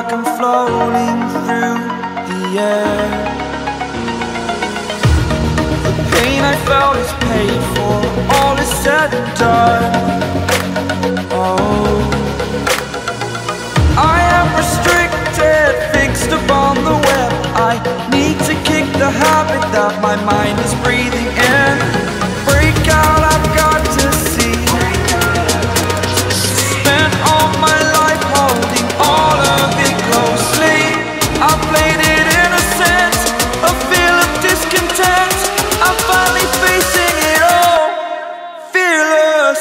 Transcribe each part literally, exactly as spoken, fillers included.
like I'm floating through the air. The pain I felt is paid for, all is said and done. Oh, I am restricted, fixed upon the web. I need to kick the habit that my mind is breathing in. Break out, I've got to see. Spent all my life holding all of it closely. I played it innocent, a feel of discontent. I'm finally facing it all, fearless.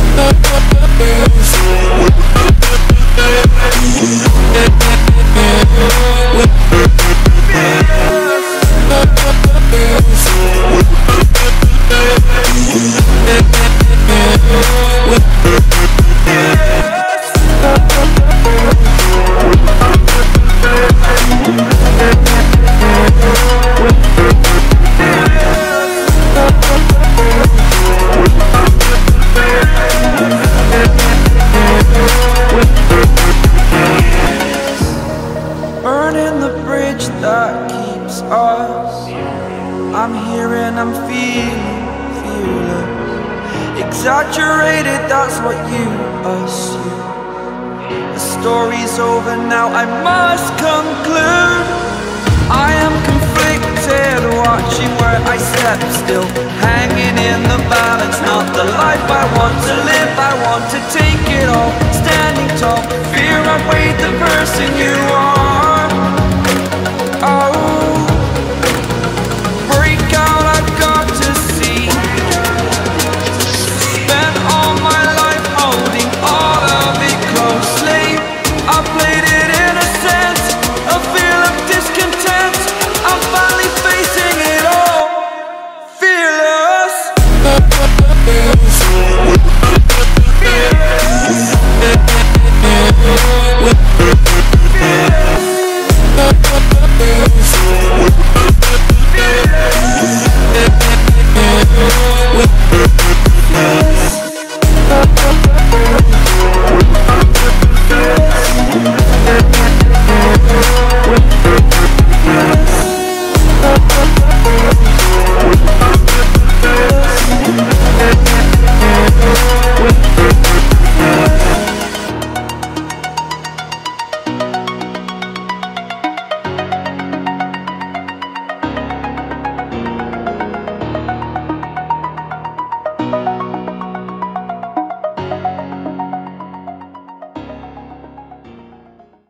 Burning the bridge that keeps us. I'm here and I'm feeling fearless. Exaggerated, that's what you assume. The story's over now, I must conclude. I am conflicted, watching where I step still, hanging in the balance. Not the life I want to live, I want to take it all. Standing tall, fear I've weighed the person you are. Oh, break out, I've got to see. Spent all my life holding all of it closely. I played it innocent, a feel of discontent. I'm finally facing it all, fearless. Fearless.